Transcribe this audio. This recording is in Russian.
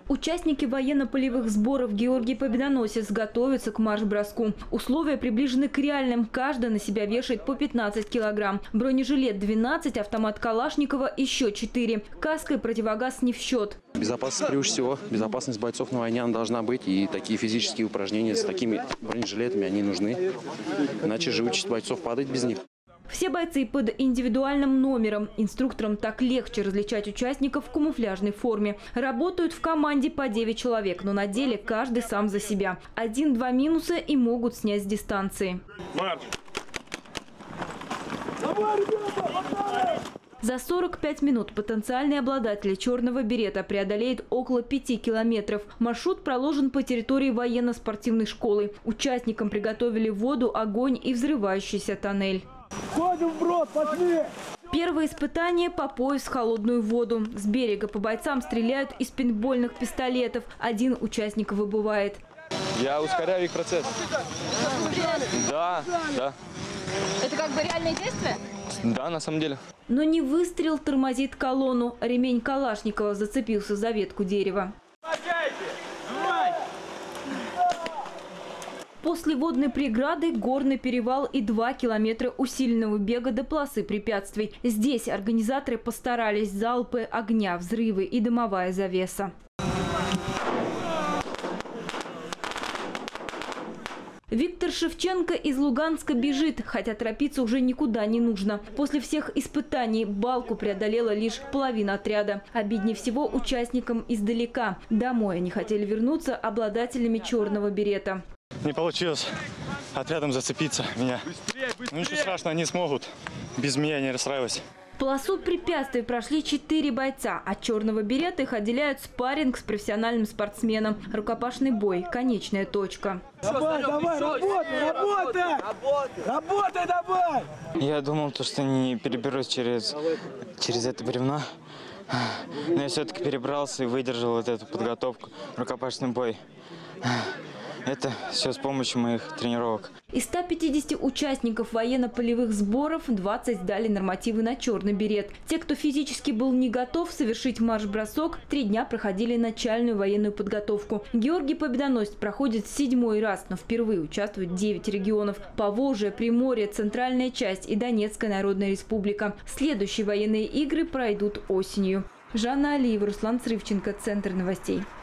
Участники военно-полевых сборов «Георгий Победоносец» готовятся к марш-броску. Условия приближены к реальным. Каждый на себя вешает по 15 килограмм. Бронежилет 12, автомат Калашникова еще 4. Каска и противогаз не в счет. Безопасность превыше всего. Безопасность бойцов на войне она должна быть. И такие физические упражнения с такими бронежилетами они нужны. Иначе живучесть бойцов падает без них. Все бойцы под индивидуальным номером. Инструкторам так легче различать участников в камуфляжной форме. Работают в команде по 9 человек, но на деле каждый сам за себя. 1-2 минуса и могут снять с дистанции. Марш! За 45 минут потенциальный обладатель черного берета преодолеет около 5 километров. Маршрут проложен по территории военно-спортивной школы. Участникам приготовили воду, огонь и взрывающийся тоннель. Входим в брод, пошли! Первое испытание по пояс в холодную воду. С берега по бойцам стреляют из пейнтбольных пистолетов. Один участник выбывает. Я ускоряю их процесс. Да. Это как бы реальные действия? Да, на самом деле. Но не выстрел тормозит колонну. Ремень Калашникова зацепился за ветку дерева. После водной преграды горный перевал и 2 километра усиленного бега до полосы препятствий. Здесь организаторы постарались: залпы огня, взрывы и дымовая завеса. Виктор Шевченко из Луганска бежит, хотя торопиться уже никуда не нужно. После всех испытаний балку преодолела лишь половина отряда. Обиднее всего участникам издалека. Домой они хотели вернуться обладателями черного берета. Не получилось отрядом зацепиться меня. Ну ничего страшного, они смогут. Без меня не расстраивайся. Полосу препятствий прошли 4 бойца. От черного берета их отделяют спарринг с профессиональным спортсменом. Рукопашный бой – конечная точка. Давай, работай, давай! Я думал, что не переберусь через это бревно. Но я все-таки перебрался и выдержал вот эту подготовку, рукопашный бой. Это все с помощью моих тренировок. Из 150 участников военно-полевых сборов 20 сдали нормативы на черный берет. Те, кто физически был не готов совершить марш-бросок, 3 дня проходили начальную военную подготовку. Георгий Победоносец проходит 7-й раз, но впервые участвуют 9 регионов: Поволжье, Приморье, Центральная часть и Донецкая Народная Республика. Следующие военные игры пройдут осенью. Жанна Алиева, Руслан Срывченко, Центр новостей.